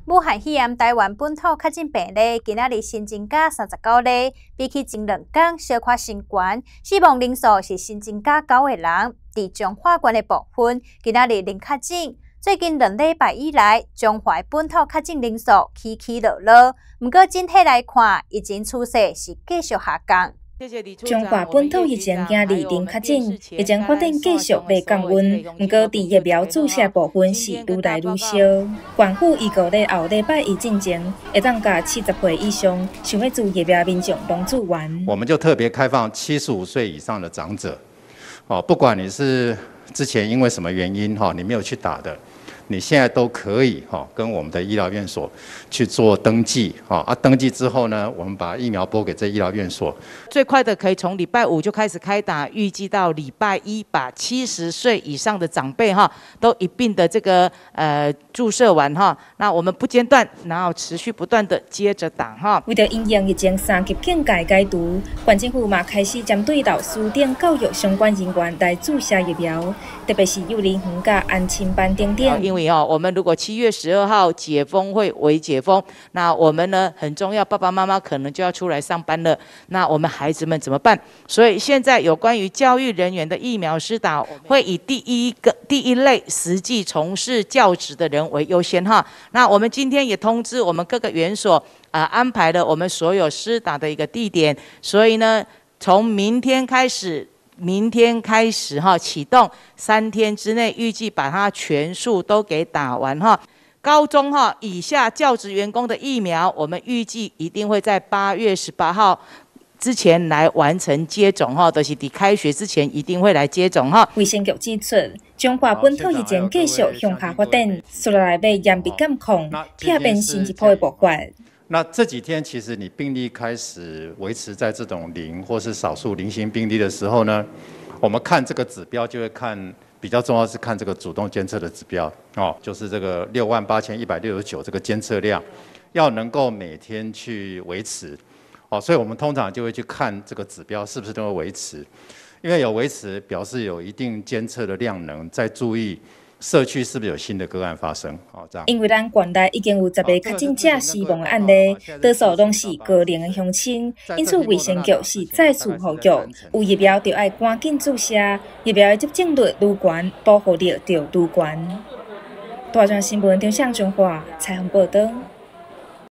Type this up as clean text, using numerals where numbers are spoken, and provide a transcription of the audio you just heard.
武汉肺炎台湾本土确诊病例今仔日新增加39例，比起前2天小可升悬，死亡人数是新增加9个人。伫彰化县的部分，今仔日零确诊。最近2礼拜以来，彰化本土确诊人数起起落落，不过整体来看，疫情趋势是继续下降。 彰化本土疫情今日零确诊，疫情发展继续在降温，不过伫疫苗注射部分是愈来愈少。县府预告咧后礼拜一进前，会当甲70岁以上想要注疫苗的民众拢注完。 我们就特别开放75岁以上的长者，不管你是之前因为什么原因你没有去打的。你现在都可以跟我们的医疗院所去做登记登记之后呢，我们把疫苗拨给这医疗院所。 最快的可以从礼拜5就开始开打，预计到礼拜1把70岁以上的长辈都一并的这个注射完那我们不间断，然后持续不断的接着打为了因应疫情3级警戒解除，县政府嘛开始针对老师等教育相关人员来注射疫苗，特别是幼儿园甲安亲班等等。 因为我们如果7月12号解封会微解封，那我们呢很重要，爸爸妈妈可能就要出来上班了，那我们孩子们怎么办？所以现在有关于教育人员的疫苗施打，会以第一类实际从事教职的人为优先那我们今天也通知我们各个园所安排了我们所有施打的一个地点，所以呢，从明天开始启动3天之内，预计把它全数都给打完高中以下教职员工的疫苗，我们预计一定会在8月18号之前来完成接种就是伫开学之前一定会来接种卫生局指出，彰化本土疫情继续向下发展，接下来要严密监控，避免新一波的爆发。 那这几天其实你病例开始维持在这种0或是少数零星病例的时候呢，我们看这个指标就会看比较重要是看这个主动监测的指标就是这个68169这个监测量要能够每天去维持所以我们通常就会去看这个指标是不是都会维持，因为有维持表示有一定监测的量能，再注意社区是不是有新的个案发生这样。 因为咱县内已经有10个确诊者死亡的案例，多数拢是高龄的乡亲，因此卫生局是再次呼吁，有疫苗就要赶紧注射，疫苗的接种率愈悬，保护力就愈悬。大专新闻张向彰化采访报道。